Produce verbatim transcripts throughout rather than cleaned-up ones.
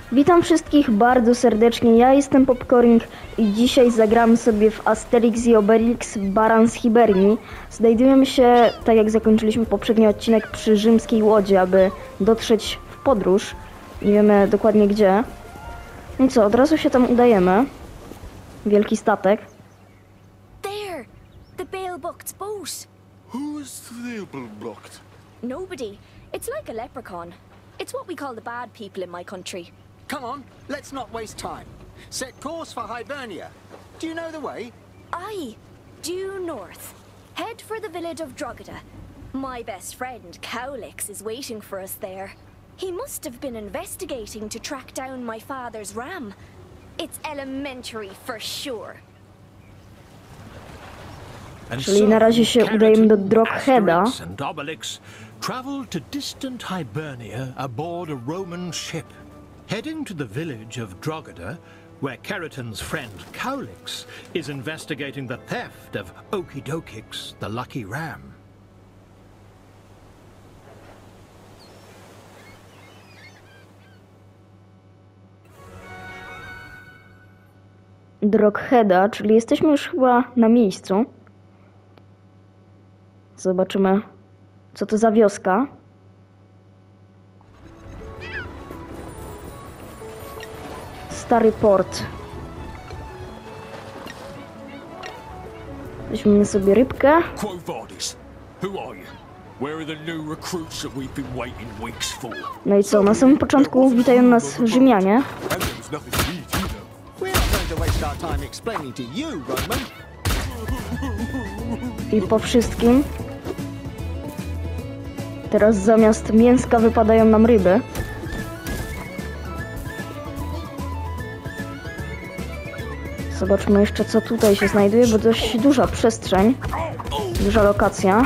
Witam wszystkich bardzo serdecznie, ja jestem Popcorning i dzisiaj zagramy sobie w Asterix i Obelix Baran z Hibernii. Znajdujemy się, tak jak zakończyliśmy poprzedni odcinek, przy rzymskiej łodzi, aby dotrzeć w podróż. Nie wiemy dokładnie gdzie. No i co, od razu się tam udajemy. Wielki statek. There! The Bale-Buck's boat! Who is the Bale-Bucked? Nobody. It's like a leprechaun. It's what we call the bad people in my country. Come on, let's not waste time. Set course for Hibernia. Do you know the way? Aye, due north. Head for the village of Drogheda. My best friend, Cowlix, is waiting for us there. He must have been investigating to track down my father's ram. It's elementary for sure. Czyli na razie się udajemy do Drogheda. And Obelix traveled to distant Hibernia aboard a Roman ship. Heading to the village of Drogheda, where Keratin's friend Cowlix is investigating the theft of Okidokix, the lucky ram. Drogheda, czyli jesteśmy już chyba na miejscu. Zobaczymy, co to za wioska. Stary port. Weźmiemy sobie rybkę. Quo Vadis, who are you? Where are the new recruits that we've been waiting weeks for? No i co, na samym początku witają nas Rzymianie. And there's nothing to eat either. We're not going to waste our time explaining to you, Roman. I po wszystkim teraz zamiast mięska wypadają nam ryby. Zobaczmy jeszcze, co tutaj się znajduje, bo dość duża przestrzeń, duża lokacja.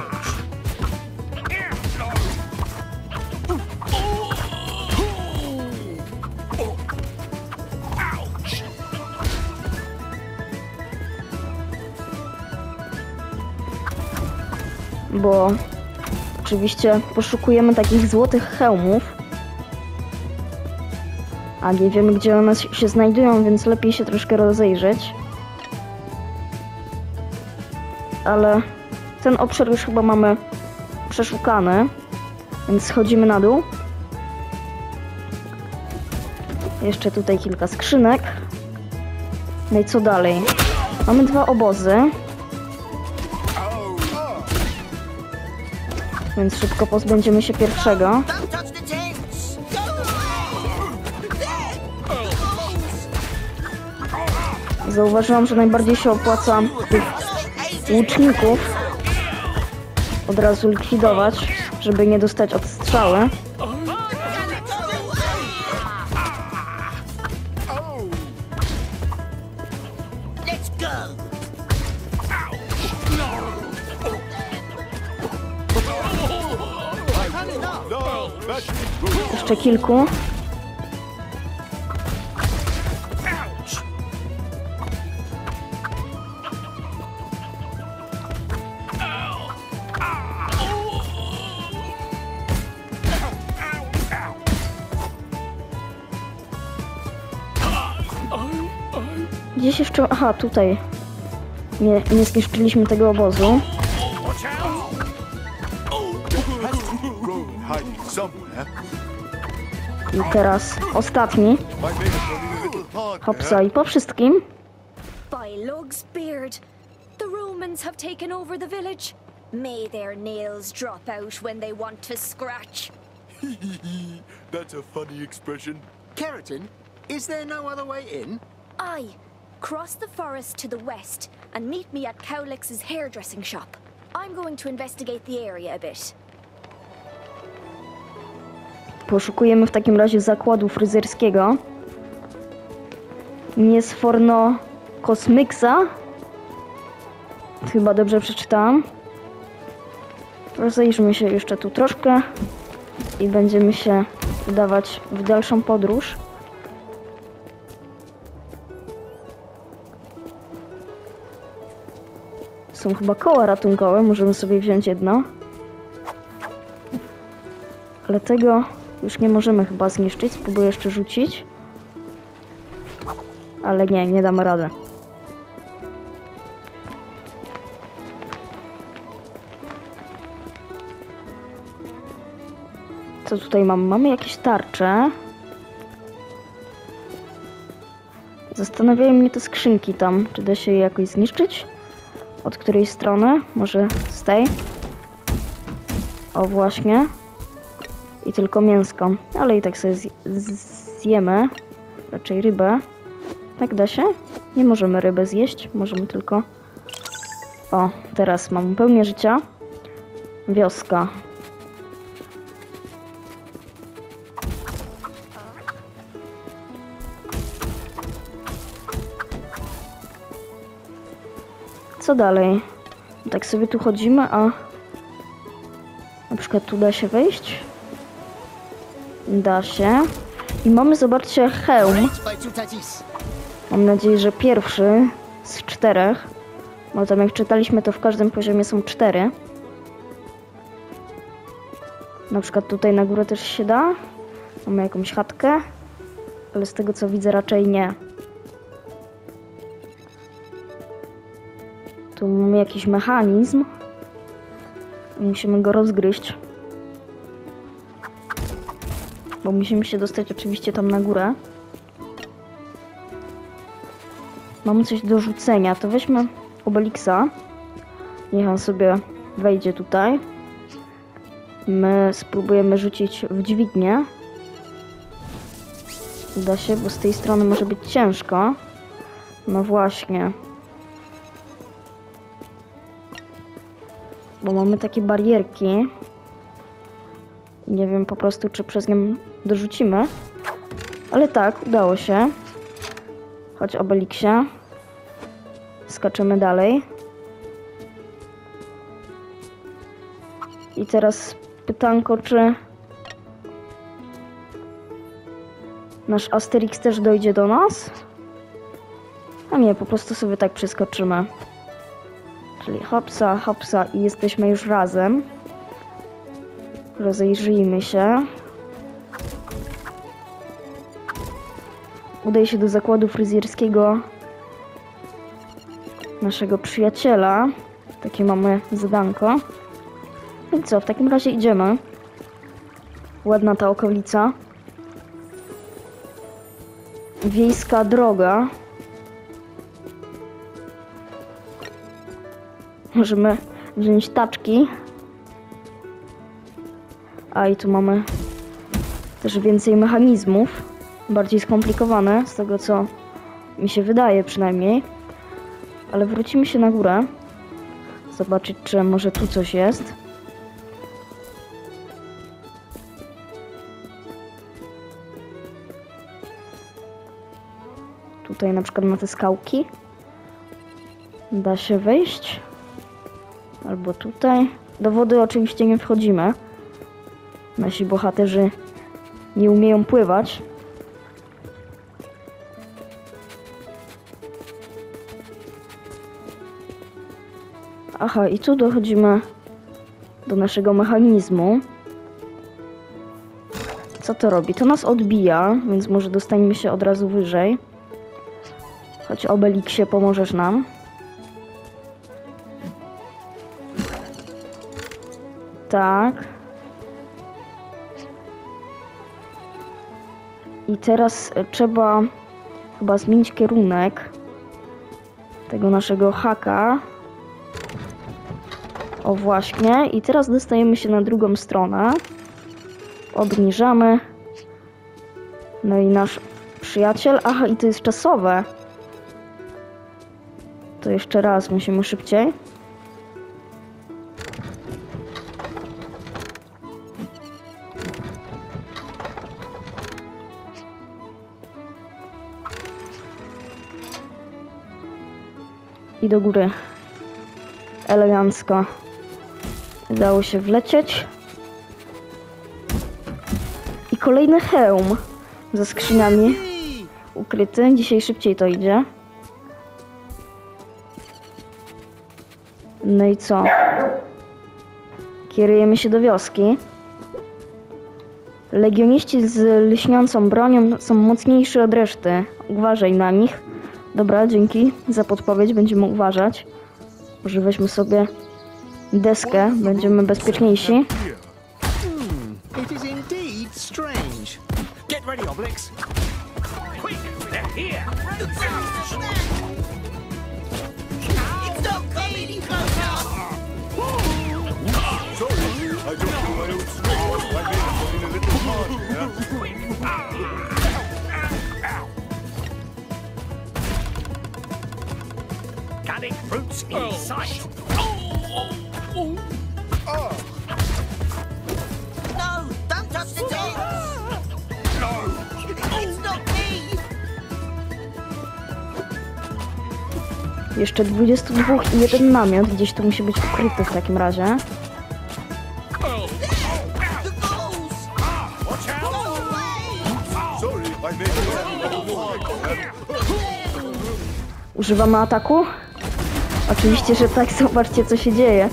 Bo oczywiście poszukujemy takich złotych hełmów, a nie wiemy, gdzie one się znajdują, więc lepiej się troszkę rozejrzeć. Ale ten obszar już chyba mamy przeszukany, więc schodzimy na dół. Jeszcze tutaj kilka skrzynek. No i co dalej? Mamy dwa obozy. Więc szybko pozbędziemy się pierwszego. Zauważyłam, że najbardziej się opłaca tych łuczników od razu likwidować, żeby nie dostać odstrzały. Jeszcze kilku. Gdzieś jeszcze... Aha, tutaj. Nie, nie zniszczyliśmy tego obozu. I teraz ostatni. Hopsa i po wszystkim. By Lug's beard, the Romans have taken over the village. May their nails drop out when they want to scratch. That's a funny expression. Keratin, is there no other way in? Aye. Cross the forest to the west and meet me at Cowlix's hairdressing shop. I'm going to investigate the area a bit. Poszukujemy w takim razie zakładu fryzjerskiego. Niesforno Kosmyksa. Chyba dobrze przeczytałam. Rozejrzymy się jeszcze tu troszkę i będziemy się udawać w dalszą podróż. Są chyba koła ratunkowe, możemy sobie wziąć jedno. Ale tego Już nie możemy chyba zniszczyć. Spróbuję jeszcze rzucić. Ale nie, nie damy rady. Co tutaj mamy? Mamy jakieś tarcze. Zastanawiają mnie te skrzynki tam. Czy da się je jakoś zniszczyć? Od której strony? Może z tej? O, właśnie. I tylko mięsko. Ale i tak sobie zjemy. Raczej rybę. Tak da się? Nie możemy rybę zjeść. Możemy tylko... O, teraz mam pełnię życia. Wioska. Co dalej? Tak sobie tu chodzimy, a... Na przykład tu da się wejść? Da się. I mamy, zobaczcie, hełm. Mam nadzieję, że pierwszy z czterech. Bo tam jak czytaliśmy, to w każdym poziomie są cztery. Na przykład tutaj na górę też się da. Mamy jakąś chatkę. Ale z tego co widzę raczej nie. Tu mamy jakiś mechanizm. Musimy go rozgryźć. Bo musimy się dostać oczywiście tam na górę. Mamy coś do rzucenia. To weźmy Obelixa. Niech on sobie wejdzie tutaj. My spróbujemy rzucić w dźwignię. Uda się, bo z tej strony może być ciężko. No właśnie. Bo mamy takie barierki. Nie wiem po prostu, czy przez nią dorzucimy. Ale tak, udało się. Chodź, Obelixie. Skaczemy dalej. I teraz pytanko, czy nasz Asterix też dojdzie do nas? A nie, po prostu sobie tak przeskoczymy. Czyli hopsa, hopsa i jesteśmy już razem. Rozejrzyjmy się. Udaj się do zakładu fryzjerskiego naszego przyjaciela. Takie mamy zadanko. I co, w takim razie idziemy. Ładna ta okolica. Wiejska droga. Możemy wziąć taczki. A i tu mamy też więcej mechanizmów. Bardziej skomplikowane, z tego co mi się wydaje przynajmniej. Ale wrócimy się na górę. Zobaczyć, czy może tu coś jest. Tutaj na przykład na te skałki da się wejść. Albo tutaj. Do wody oczywiście nie wchodzimy. Nasi bohaterzy nie umieją pływać. Aha, i tu dochodzimy do naszego mechanizmu. Co to robi? To nas odbija, więc może dostaniemy się od razu wyżej. Chodź, Obelixie, pomożesz nam. Tak. I teraz trzeba chyba zmienić kierunek tego naszego haka. O właśnie. I teraz dostajemy się na drugą stronę. Obniżamy. No i nasz przyjaciel. Aha, i to jest czasowe. To jeszcze raz musimy szybciej. I do góry. Elegancko. Udało się wlecieć. I kolejny hełm ze skrzyniami ukryty. Dzisiaj szybciej to idzie. No i co? Kierujemy się do wioski. Legioniści z lśniącą bronią są mocniejsi od reszty. Uważaj na nich. Dobra, dzięki za podpowiedź, będziemy uważać. Może weźmy sobie deskę, będziemy bezpieczniejsi. Hmm, it is indeed strange. Get ready, Obelix. Quick, they're here. It's not coming any closer! Sorry, I don't know my own strength. I may have been a little hard here. Cutting fruits in sight. No! Don't touch the tents! It's not me! Jeszcze dwudziestu dwóch i jeden namiot gdzieś tu musi być ukryty w takim razie. The ghouls! Watch out! Go away! Sorry, I may have been a little hard here. Używamy ataku? Oczywiście, że tak. Zobaczcie, co się dzieje.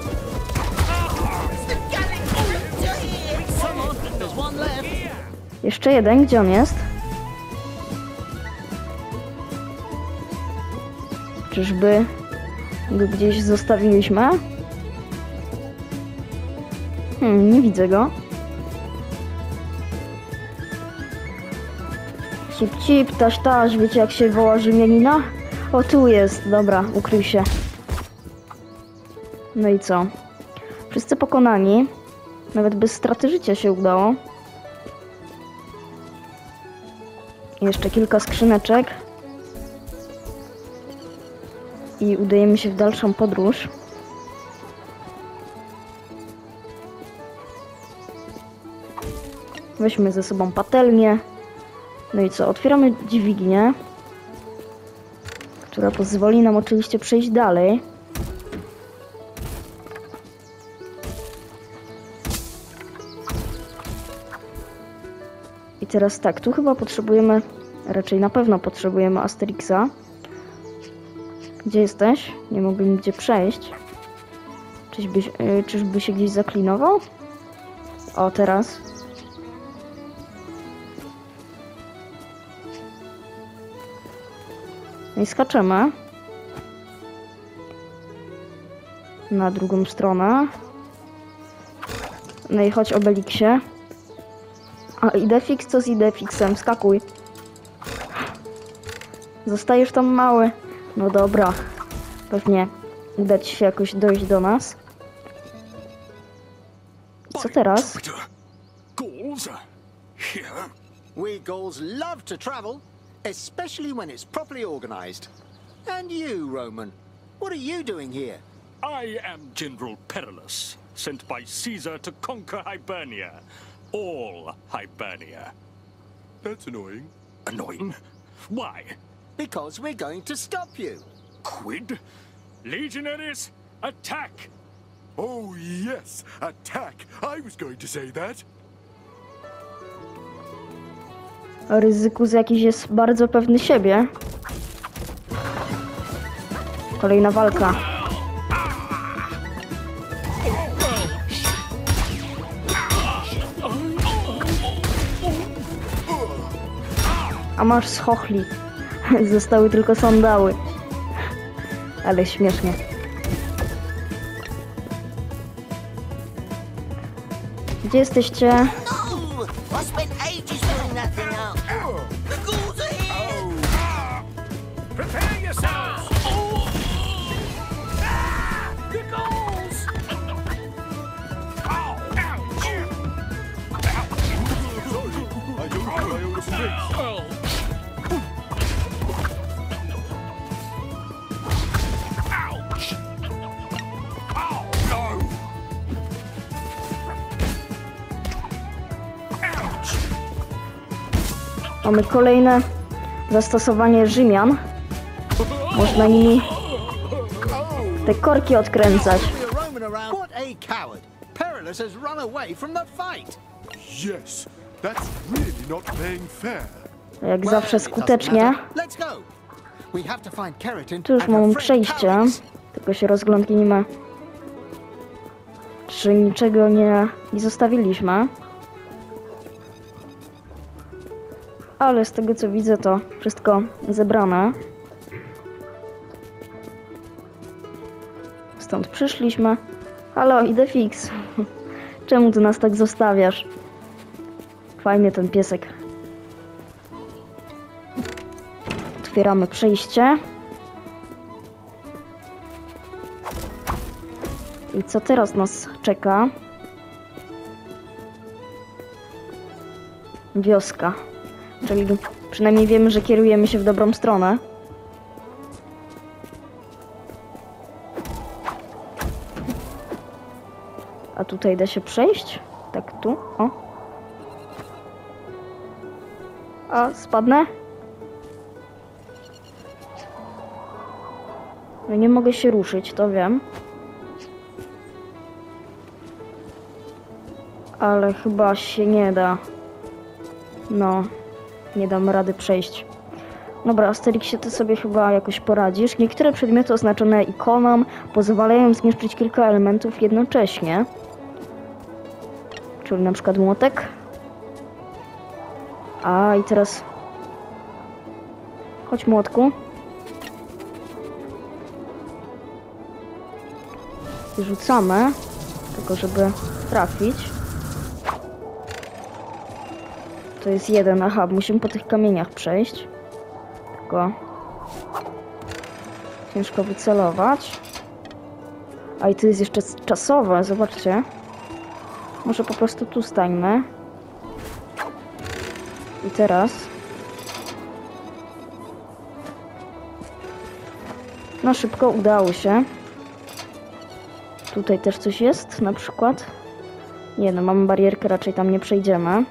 The Gallic troops are here! Come on, there's one left. Jeszcze jeden, gdzie on jest? Czyżby go gdzieś zostawiliśmy? Hmm, nie widzę go. Cip, cip, taś, taś, wiecie jak się woła Rzymianina? O, tu jest, dobra, ukrył się. No i co? Wszyscy pokonani. Nawet bez straty życia się udało. Jeszcze kilka skrzyneczek. I udajemy się w dalszą podróż. Weźmy ze sobą patelnię. No i co? Otwieramy dźwignię, która pozwoli nam oczywiście przejść dalej. I teraz tak, tu chyba potrzebujemy, raczej na pewno potrzebujemy Asterixa. Gdzie jesteś? Nie mogę nigdzie przejść. Czyżby, yy, czyżby się gdzieś zaklinował? O, teraz. No i skaczemy na drugą stronę. No i chodź, Obelixie. A Idefix, co z Idefixem? Skakuj. Zostajesz tam mały. No dobra. Pewnie uda ci się jakoś dojść do nas. Co teraz? Ghouls are here. We Gauls love to travel, especially when it's properly organized. And you, Roman, what are you doing here? I am General Perillus, sent by Caesar to conquer Hibernia. All Hibernia. That's annoying. Annoying? Why? Because we're going to stop you. Quid? Legionaries, attack! Oh, yes, attack. I was going to say that. Ryzykus jakiś jest bardzo pewny siebie. Kolejna walka. A masz schochli. Zostały tylko sandały. Ale śmiesznie. Gdzie jesteście? No! I spent ages doing that thing out. The ghouls are here! Prepare yourselves! Ah! The ghouls! Ow! Ouch! Sorry, I don't know my own strength. Ouch! Oh, no! Ouch! Mamy kolejne zastosowanie Rzymian. Można nimi te korki odkręcać. Be a Roman around. What a coward! Perillus has run away from the fight. Yes, that's really not playing fair. Jak Well, zawsze it doesn't skutecznie. matter. Let's go. We have to find Keratin Tu już and her mamy friend przejście. Cowlix. Tylko się rozglądnijmy, czy niczego nie, nie zostawiliśmy. ale z tego co widzę to wszystko zebrane. Stąd przyszliśmy. Halo, Idefix. Czemu ty nas tak zostawiasz? Fajnie ten piesek. Otwieramy przejście. I co teraz nas czeka? Wioska. Czyli przynajmniej wiemy, że kierujemy się w dobrą stronę. A tutaj da się przejść? Tak tu, o. A, spadnę? No nie mogę się ruszyć, to wiem. Ale chyba się nie da. No, nie dam rady przejść. Dobra, Asterixie, ty sobie chyba jakoś poradzisz. Niektóre przedmioty oznaczone ikoną pozwalają zniszczyć kilka elementów jednocześnie. Czyli na przykład młotek. A, i teraz... Chodź, młotku. I rzucamy. Tylko żeby trafić. To jest jeden. Aha, musimy po tych kamieniach przejść. Tylko... Ciężko wycelować. A i to jest jeszcze czasowe, zobaczcie. Może po prostu tu stańmy. I teraz... No szybko udało się. Tutaj też coś jest, na przykład. Nie no, mamy barierkę, raczej tam nie przejdziemy.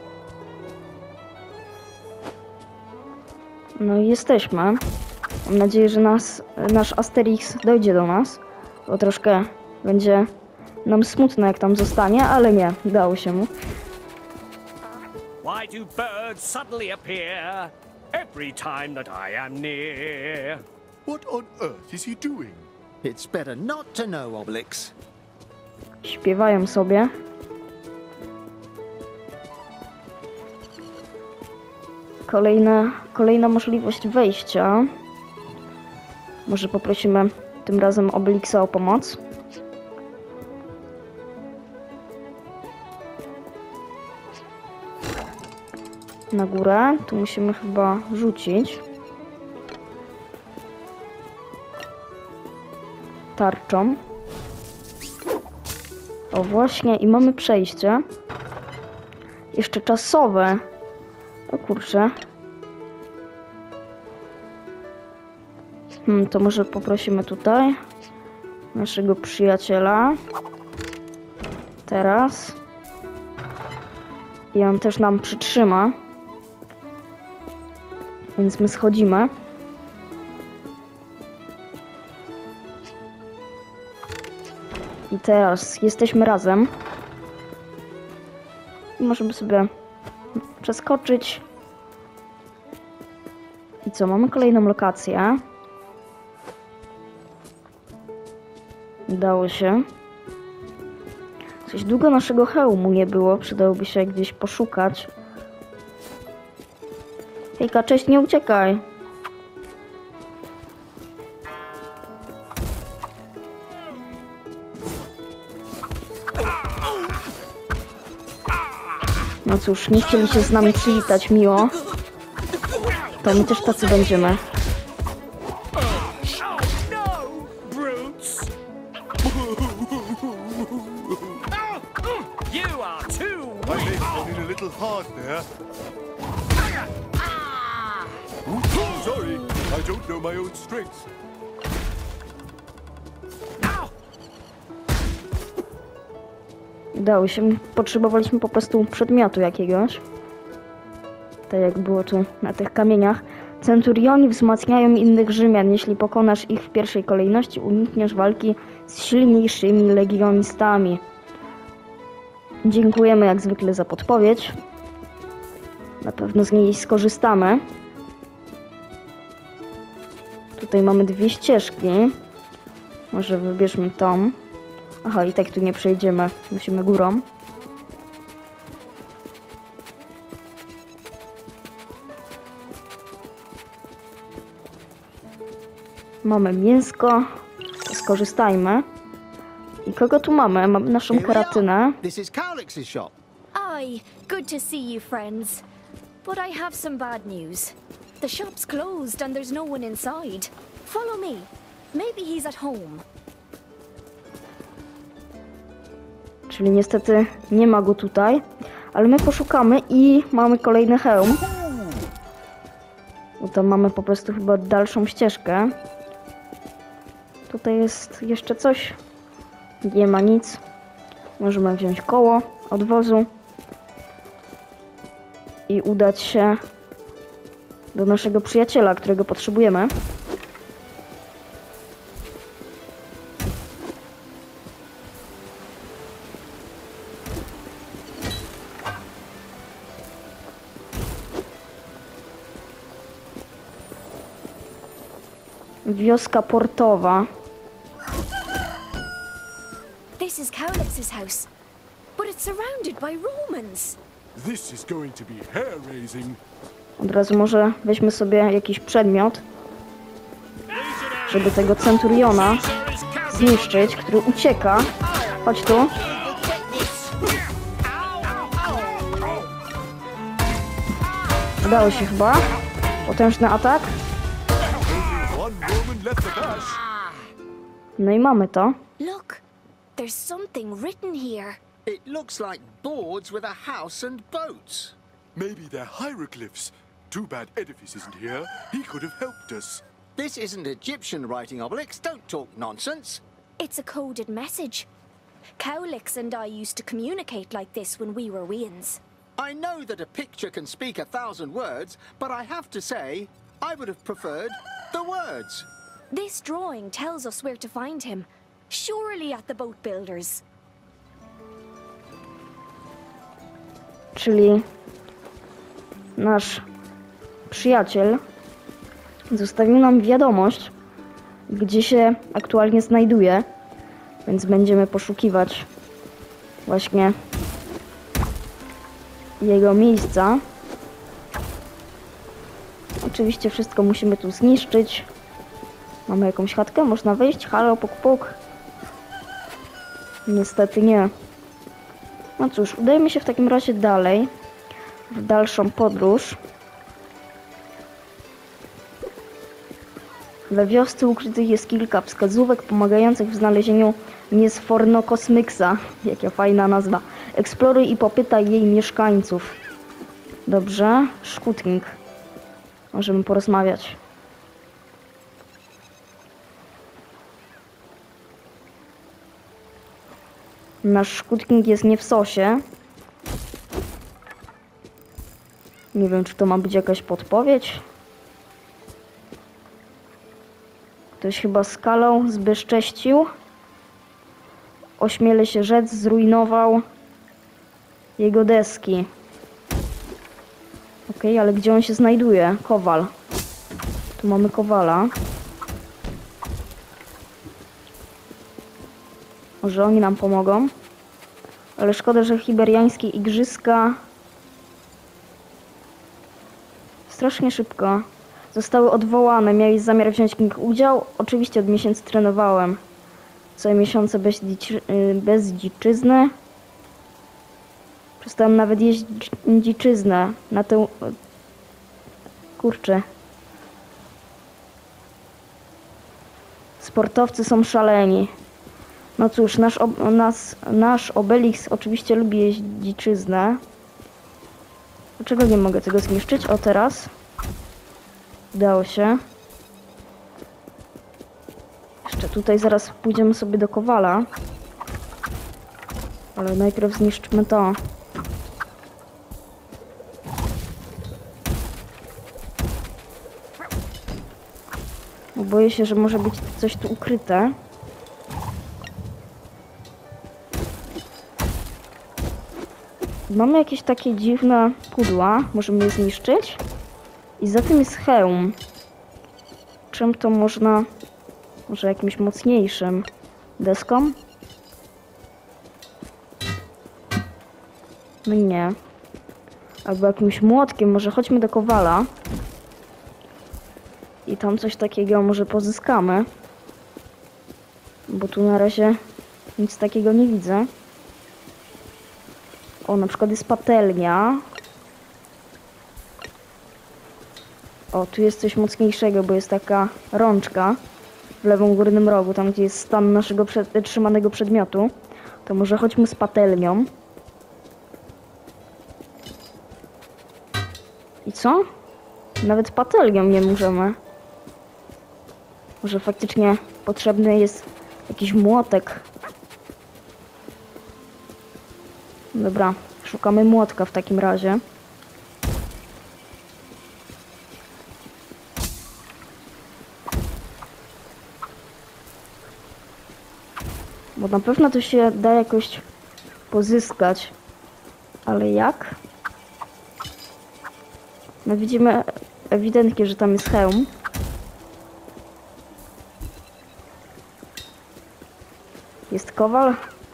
No i jesteśmy. Mam nadzieję, że nas, nasz Asterix dojdzie do nas. Bo troszkę będzie nam smutno, jak tam zostanie, ale nie, udało się mu. Why do birds suddenly appear every time that I am near? What on earth is he doing? It's better not to know, Obelix. Śpiewają sobie. Kolejna, kolejna możliwość wejścia. Może poprosimy tym razem Obelixa o pomoc. Na górę. Tu musimy chyba rzucić. Tarczą. O właśnie, i mamy przejście. Jeszcze czasowe. O kurczę. Hmm, to może poprosimy tutaj naszego przyjaciela. Teraz. I on też nam przytrzyma. Więc my schodzimy. I teraz jesteśmy razem. I możemy sobie przeskoczyć. I co? Mamy kolejną lokację. Udało się. Coś długo naszego hełmu nie było. Przydałoby się gdzieś poszukać. Hejka, cześć, nie uciekaj. No cóż, nie chcieli się z nami przywitać miło. To my też tacy będziemy. You are too I may have gone in a little hard there. Oops, sorry, I don't know my own strength. Udało się. Potrzebowaliśmy po prostu przedmiotu jakiegoś. Tak jak było tu na tych kamieniach. Centurioni wzmacniają innych Rzymian. Jeśli pokonasz ich w pierwszej kolejności, unikniesz walki z silniejszymi legionistami. Dziękujemy jak zwykle za podpowiedź. Na pewno z niej skorzystamy. Tutaj mamy dwie ścieżki. Może wybierzmy tą. Aha, i tak tu nie przejdziemy. Musimy górą. Mamy mięsko. Skorzystajmy. I kogo tu mamy? Mamy naszą Here we are. karatynę. This is Cowlix's shop. Aye, good to see you, friends. But I have some bad news. The shop's closed and there's no one inside. Follow me. Maybe he's at home. Czyli niestety nie ma go tutaj. Ale my poszukamy i mamy kolejny hełm. Bo tam mamy po prostu chyba dalszą ścieżkę. Tutaj jest jeszcze coś. Nie ma nic. Możemy wziąć koło od wozu i udać się do naszego przyjaciela, którego potrzebujemy. Wioska portowa. This is Cowlix's house. But it's surrounded by Romans. This is going to be hair-raising. Od razu może weźmy sobie jakiś przedmiot, żeby tego centuriona zniszczyć, który ucieka. Chodź tu. Udało się chyba. Potężny atak. One Roman left the bash. No i mamy to. Look, there's something written here. It looks like boards with a house and boats. Maybe they're hieroglyphs. Too bad Edifice isn't here. He could have helped us. This isn't Egyptian writing, Obelix. Don't talk nonsense. It's a coded message. Cowlix and I used to communicate like this when we were weans. I know that a picture can speak a thousand words, but I have to say, I would have preferred the words. This drawing tells us where to find him. Surely at the boat builders. Czyli nasz przyjaciel zostawił nam wiadomość, gdzie się aktualnie znajduje, więc będziemy poszukiwać właśnie jego miejsca. Oczywiście wszystko musimy tu zniszczyć. Mamy jakąś chatkę? Można wejść? Halo, puk, puk. Niestety nie. No cóż, udajmy się w takim razie dalej, w dalszą podróż. We wiosce ukrytych jest kilka wskazówek pomagających w znalezieniu Niesfornokosmyksa. Jaka fajna nazwa. Eksploruj i popytaj jej mieszkańców. Dobrze, Szkutnik. Możemy porozmawiać. Nasz Szkutnik jest nie w sosie. Nie wiem, czy to ma być jakaś podpowiedź. Ktoś chyba skalą zbezcześcił. Ośmielę się rzec, zrujnował jego deski. Okej, okay, ale gdzie on się znajduje? Kowal. Tu mamy kowala. Może oni nam pomogą. Ale szkoda, że hiberiańskie igrzyska strasznie szybko zostały odwołane. Miałeś zamiar wziąć w nich udział? Oczywiście od miesięcy trenowałem. Całe miesiące bez, dziczy, bez dziczyzny. Przestałem nawet jeść dziczyznę. Na tę... Kurczę. Sportowcy są szaleni. No cóż, nasz, ob nas, nasz Obelix oczywiście lubi jeść dziczyznę. Dlaczego nie mogę tego zniszczyć? O, teraz. Udało się. Jeszcze tutaj zaraz pójdziemy sobie do kowala. Ale najpierw zniszczmy to. Bo boję się, że może być coś tu ukryte. Mamy jakieś takie dziwne pudła. Możemy je zniszczyć. I za tym jest hełm. Czym to można... Może jakimś mocniejszym deską? No nie. Albo jakimś młotkiem. Może chodźmy do kowala. I tam coś takiego może pozyskamy. Bo tu na razie nic takiego nie widzę. O, na przykład jest patelnia. O, tu jest coś mocniejszego, bo jest taka rączka w lewym górnym rogu, tam gdzie jest stan naszego przed, trzymanego przedmiotu. To może chodźmy z patelnią. I co? Nawet patelnią nie możemy. Może faktycznie potrzebny jest jakiś młotek. Dobra, szukamy młotka w takim razie. Bo na pewno to się da jakoś pozyskać. Ale jak? No widzimy ewidentnie, że tam jest hełm. Jest kowal.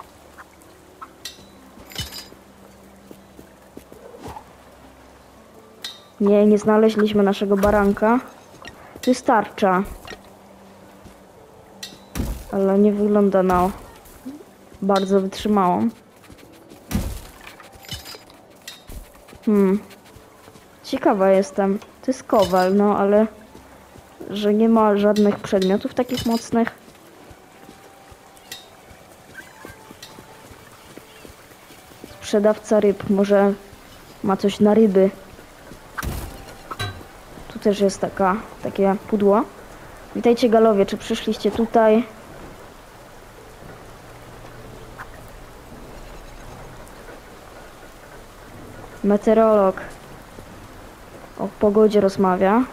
Nie, nie znaleźliśmy naszego baranka. Tu jest tarcza. Ale nie wygląda na bardzo wytrzymałą. Hmm. Ciekawa jestem. To jest kowal, no ale... że nie ma żadnych przedmiotów takich mocnych. Sprzedawca ryb. Może ma coś na ryby. Tu też jest taka, takie pudło. Witajcie galowie, czy przyszliście tutaj? Meteorolog o pogodzie rozmawia.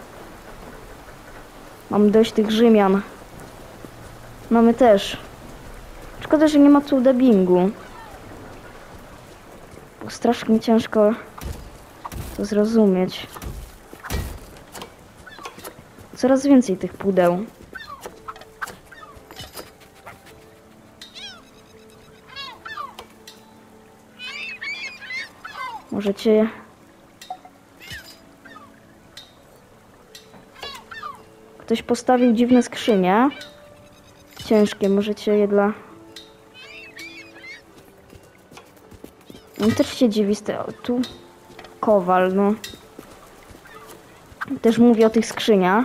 Mam dość tych Rzymian. Mamy też. Szkoda, że nie ma tu dubbingu. Bo strasznie ciężko to zrozumieć. Coraz więcej tych pudeł. Możecie... Ktoś postawił dziwne skrzynie. Ciężkie, możecie je dla... On też się dziwi z tego. Tu kowal, no. Też mówi o tych skrzyniach.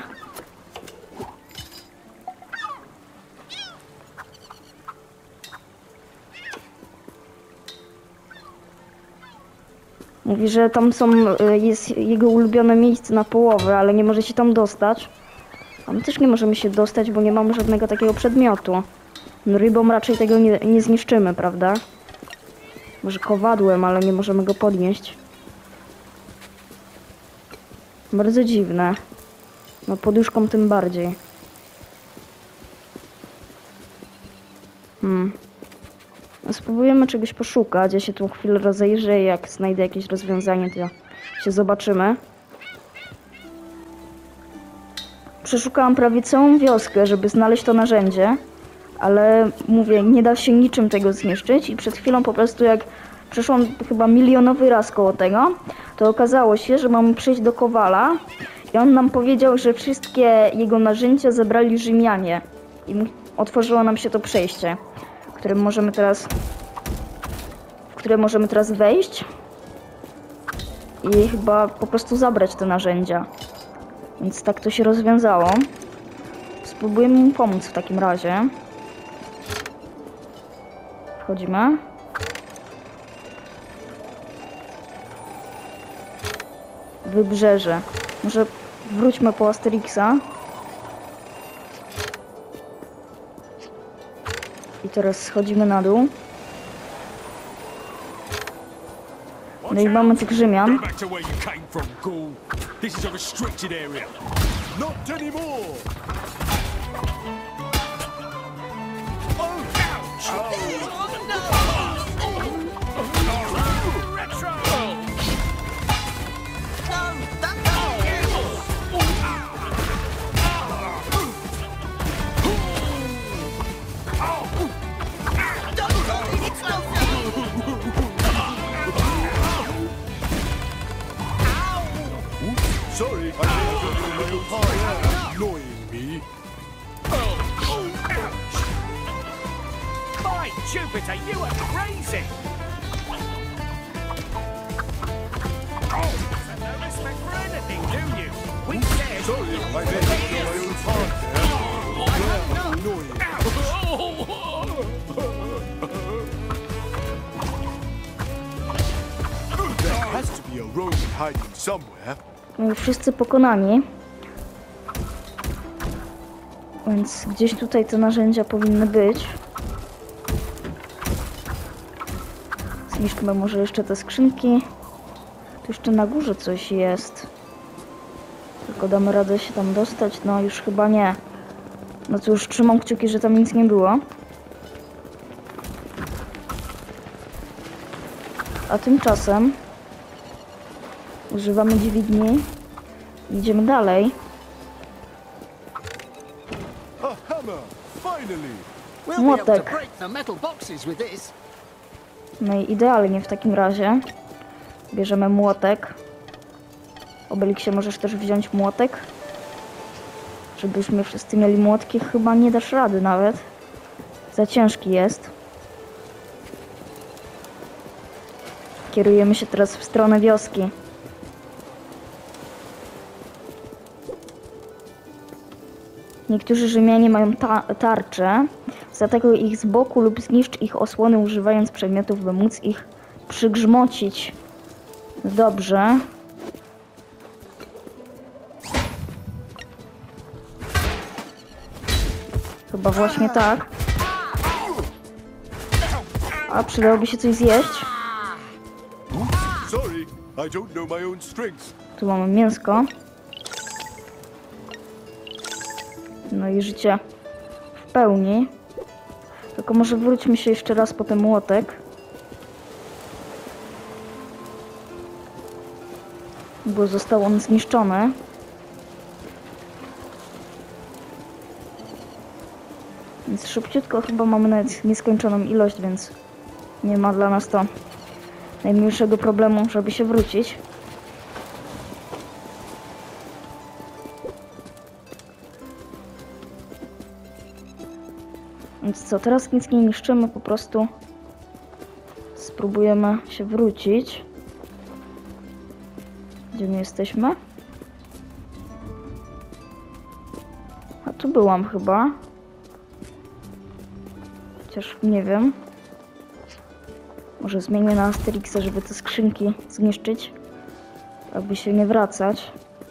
Mówi, że tam są, jest jego ulubione miejsce na połowę, ale nie może się tam dostać. A my też nie możemy się dostać, bo nie mamy żadnego takiego przedmiotu. No rybą raczej tego nie, nie zniszczymy, prawda? Może kowadłem, ale nie możemy go podnieść. Bardzo dziwne. No poduszką tym bardziej. Hmm. No, spróbujemy czegoś poszukać. Ja się tu chwilę rozejrzę i jak znajdę jakieś rozwiązanie, to się zobaczymy. Przeszukałam prawie całą wioskę, żeby znaleźć to narzędzie. Ale mówię, nie da się niczym tego zniszczyć i przed chwilą po prostu jak przeszłam chyba milionowy raz koło tego, to okazało się, że mamy przyjść do kowala i on nam powiedział, że wszystkie jego narzędzia zebrali Rzymianie i otworzyło nam się to przejście, w którym możemy teraz w które możemy teraz wejść i chyba po prostu zabrać te narzędzia. Więc tak to się rozwiązało. Spróbujemy mu pomóc w takim razie. Wchodzimy. Wybrzeże. Może wróćmy po Asterixa. I teraz schodzimy na dół. No i mamy tych Rzymian. Back to where you came from, ghoul. This is a restricted area. Not anymore. Oh, ouch! Sorry, I didn't do my own part. Annoying me. My Jupiter, you are crazy! Oh, you have no respect for anything, do you? We said... Sorry, I didn't do my own part there. Yeah, annoying. There has to be a Roman hiding somewhere. No i wszyscy pokonani. Więc gdzieś tutaj te narzędzia powinny być. Zniszczmy może jeszcze te skrzynki. Tu jeszcze na górze coś jest. Tylko damy radę się tam dostać? No już chyba nie. No cóż, trzymam kciuki, że tam nic nie było. A tymczasem używamy dźwigni. Idziemy dalej. A hammer! Finally! We'll be able to Młotek. break the metal boxes with this. No i idealnie w takim razie. Bierzemy młotek. Obelixie, możesz też wziąć młotek. Żebyśmy wszyscy mieli młotki, chyba nie dasz rady nawet. Za ciężki jest. Kierujemy się teraz w stronę wioski. Niektórzy Rzymianie mają ta tarcze. Zaatakuj ich z boku lub zniszcz ich osłony, używając przedmiotów, by móc ich przygrzmocić. Dobrze. Chyba właśnie tak. A przydałoby się coś zjeść. Sorry, I don't know my own strength. Tu mamy mięsko. No i życie w pełni. Tylko może wróćmy się jeszcze raz po ten młotek. Bo został on zniszczony. Więc szybciutko chyba mamy nawet nieskończoną ilość, więc nie ma dla nas to najmniejszego problemu, żeby się wrócić. Więc co, teraz nic nie niszczymy, po prostu spróbujemy się wrócić. Gdzie my jesteśmy? A tu byłam chyba. Chociaż nie wiem. Może zmienię na Asterixa, żeby te skrzynki zniszczyć, aby się nie wracać.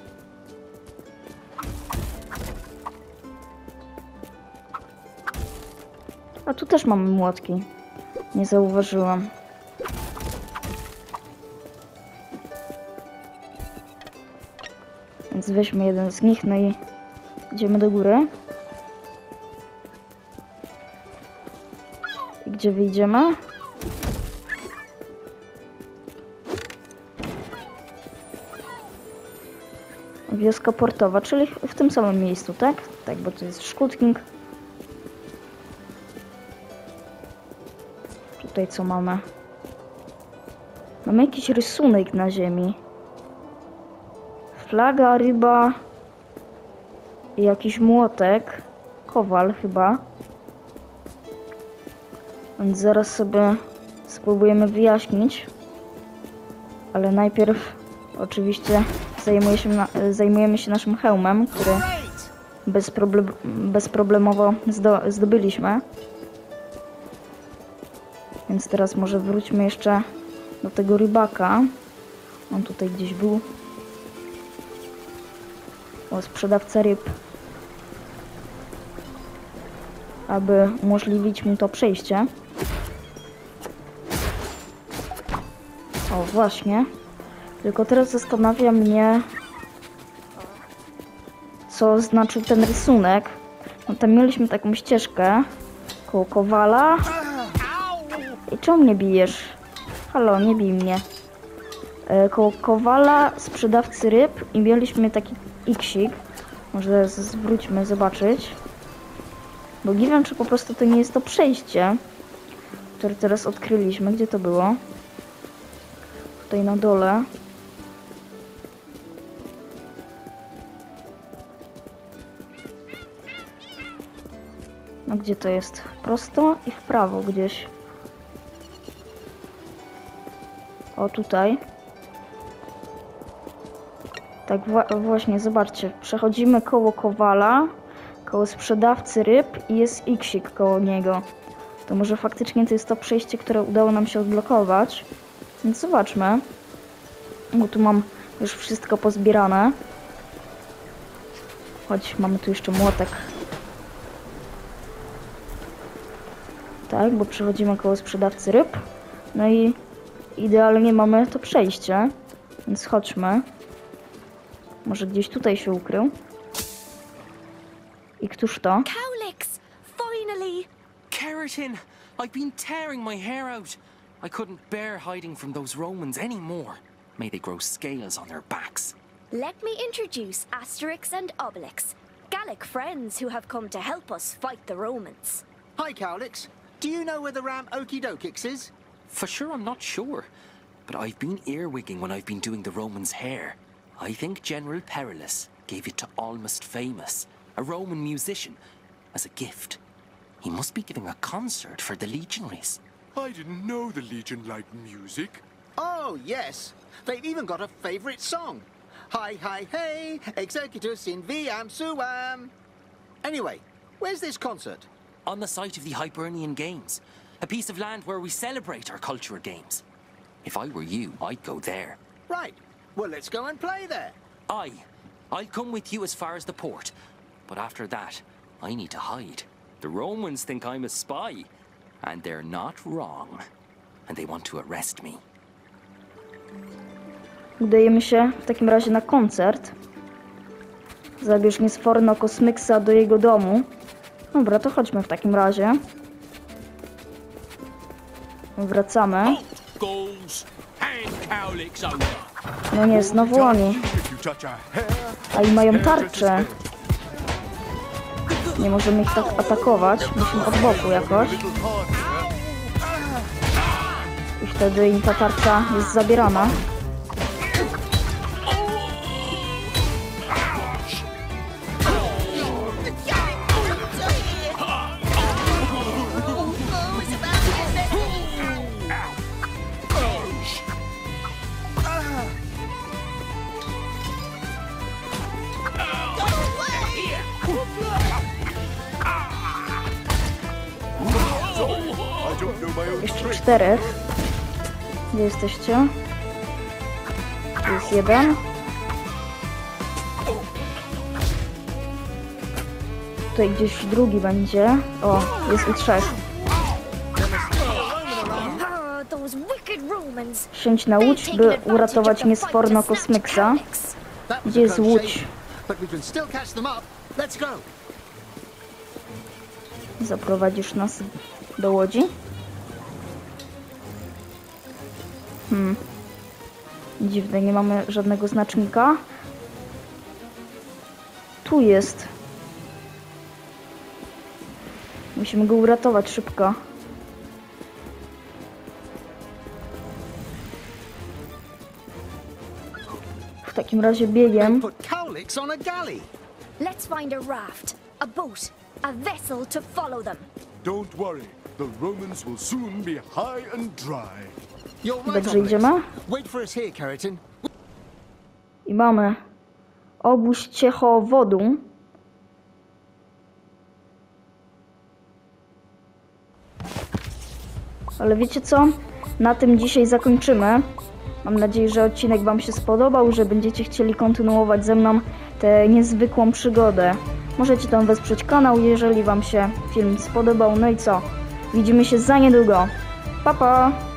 A tu też mamy młotki. Nie zauważyłam. Więc weźmy jeden z nich, no i idziemy do góry. I gdzie wyjdziemy? Wioska portowa, czyli w tym samym miejscu, tak? Tak, bo to jest Szkutking. Tutaj co mamy? Mamy jakiś rysunek na ziemi. Flaga, ryba i jakiś młotek. Kowal chyba. Więc zaraz sobie spróbujemy wyjaśnić. Ale najpierw oczywiście zajmuje się na, zajmujemy się naszym hełmem, który bez problem, bezproblemowo zdo, zdobyliśmy. Więc teraz może wróćmy jeszcze do tego rybaka. On tutaj gdzieś był. O, sprzedawca ryb. Aby umożliwić mu to przejście. O, właśnie. Tylko teraz zastanawia mnie, co znaczy ten rysunek. No tam mieliśmy taką ścieżkę koło Kowala. I czemu mnie bijesz? Halo, nie bij mnie. E, koło Kowala, sprzedawcy ryb i mieliśmy taki iksik. Może zwróćmy, zobaczyć. Bo nie wiem, czy po prostu to nie jest to przejście, które teraz odkryliśmy. Gdzie to było? Tutaj na dole. No gdzie to jest? Prosto i w prawo gdzieś. O, tutaj. Tak wła właśnie, zobaczcie. Przechodzimy koło Kowala, koło sprzedawcy ryb i jest Iksik koło niego. To może faktycznie to jest to przejście, które udało nam się odblokować. Więc zobaczmy. Bo tu mam już wszystko pozbierane. Chodź, mamy tu jeszcze młotek. Tak, bo przechodzimy koło sprzedawcy ryb. No i idealnie mamy to przejście. Więc chodźmy. Może gdzieś tutaj się ukrył. I któż to? Cowlix! Finally! Keratin, I've been tearing my hair out. I couldn't bear hiding from those Romans anymore. May they grow scales on their backs. Let me introduce Asterix and Obelix, Gallic friends who have come to help us fight the Romans. Hi, Cowlix. Do you know where the ram Okidokix is? For sure, I'm not sure. But I've been earwigging when I've been doing the Romans' hair. I think General Perillus gave it to Almost Famous, a Roman musician, as a gift. He must be giving a concert for the legionaries. I didn't know the Legion liked music. Oh, yes. They've even got a favorite song. Hi, hi, hey, executus in viam suam. Anyway, where's this concert? On the site of the Hibernian Games, a piece of land where we celebrate our cultural games. If I were you, I'd go there. Right. Well, let's go and play there. Aye, I'll come with you as far as the port. But after that, I need to hide. The Romans think I'm a spy, and they're not wrong. And they want to arrest me. Udajemy się w takim razie na koncert. Zabierz mnie z Forno Kosmyksa do jego domu. Dobra, to chodźmy w takim razie. Wracamy. No nie, znowu oni. If you touch our hair, A i mają tarczę. Nie możemy ich tak atakować. Musimy od boku jakoś. little partner. I wtedy im ta tarcza jest zabierana. I don't know my own Jeszcze strength. czterech. Gdzie jesteście? Tu jest jeden. Tutaj gdzieś drugi będzie. O, jest i trzech. Ah, those wicked Romans! Sięć na łódź, by uratować mnie z Forno Kosmyksa. That was Gdzie a jest close łódź? shave, but we can still catch them up. Let's go. Zaprowadzisz nas do łodzi? Hmm. Dziwne, nie mamy żadnego znacznika. Tu jest. Musimy go uratować szybko. W takim razie They biegiem. put Cowlix on a galley. Let's find a raft, a boat, a vessel to follow them. Don't worry. The Romans will soon be high and dry. You're right, Dobrze Obelix. idziemy? Wait for us here, Keratin. I mamy obóz Ciechowodu. Ale wiecie co? Na tym dzisiaj zakończymy. Mam nadzieję, że odcinek wam się spodobał, że będziecie chcieli kontynuować ze mną tę niezwykłą przygodę. Możecie tam wesprzeć kanał, jeżeli wam się film spodobał. No i co? Widzimy się za niedługo. Pa, pa!